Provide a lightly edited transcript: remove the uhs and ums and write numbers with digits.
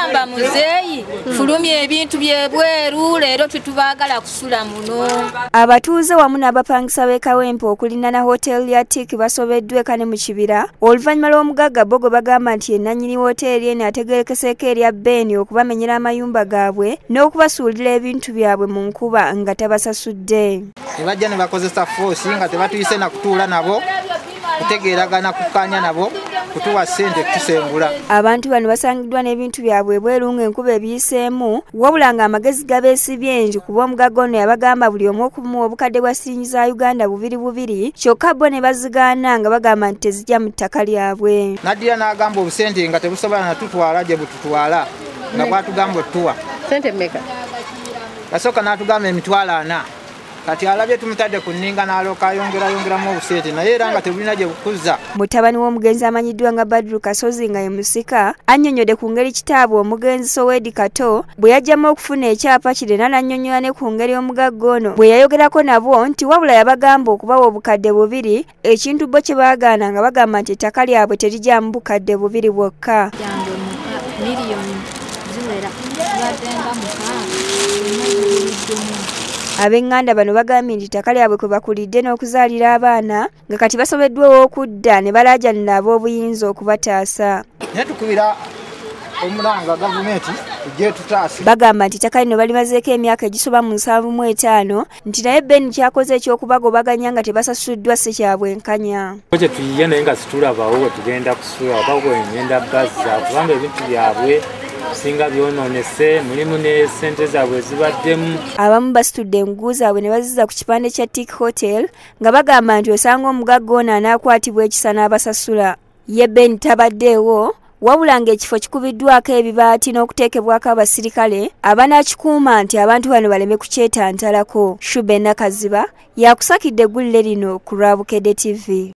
bagamba muzeeyi fulumya ebintu byebweru leero tetubagala kusula muno. Abatuuze wamu n'abapangisa b'e Kawempe okulinana hoteli ya Tik basobeddwa eka ne mu kibira oluvannyuma lw'omugagga Bogo bagamba nti ennannyini hoteli eno ategeerekeseeko erya Beni okubamenyera amayumba gaabwe n'okubasuulira ebintu byabwe mu nkuba nga tabasasudde. Ne bajja ne bakozesa foosi nga tebatuyise na kutuula nabo kutegeeragana kukkaanya nabo kutuwa ssente tusengula. Abantu bano basangiddwa n'ebintu byabwe ebweru ng'enkuba ebiyiseemu wabula ng'amagezi gabeesibye nti kuba omugagga ono yabagamba buli omu okumuwa obukadde bwa siringi za Uganda bubiri kyokka bo ne bazigaana nga bagamba nti tezijja mu ttaka lyabwe. Naddira n'agamba obusente nga tebusobola natutwala gye bututwala nga bwatugamba otuwa. Sente mmeka? Yasooka n'atugamba emitwalo 4. Kati alabye tumutadde ku nninga n'alooka ayongeramu obusente naye era nga tebulina gye bukuzza. Mutabani w'omugenzi amanyiddwa nga Badru Kasozi nga ye musika annyonnyodde ku ngeri kitaabwe omugenzi Sowedi Kato bwe yajjamu okufuna ekyapa kirena n'annyonnyola ne ku ngeri omugagga ono bwe yayogerako nabo nti wabula yabagamba okubawa obukadde 2 ekintu bo kye baagaana nga bagamba nti ettaka lyabwe terijjamu bukadde 2 bwokka. Ab'enganda bano bagambye nti ettaka lyabwe kwe bakulidde n'okuzaalira abaana nga kati basobeddwa okudda ne balaajanira ab'obuyinza okubataasa. Naye tukubira omulanga gavumenti tujje tutaase. Bagamba nti ettaka lino balimazeeko emyaka egisoba mu 75 nti naye Beni kyakoze eky'okubagobaganya nga tebasasuddwa si kya bwenkanya. Kye tuyiye naye nga situlabawo we tugenda kusula oba ngenda bazza kubanga ebintu byabwe singa byonoonese mulimu ne ssente zaabwe zibaddemu. Abamu basitudde engugu zaabwe ne bazizza ku kipande kya Tik Hotel nga bagamba nti osanga omugagga ono anaakwatibwa ekisa n'abasasula. Ye Beni tabaddeewo wabula ng'ekifo kikubiddwako ebibaati n'okuteekebwako abasirikale abanakikuuma nti abantu bano baleme kukyetantalako. Shube Nakaziba yakusakidde eggulire lino ku Lwabukedde TV.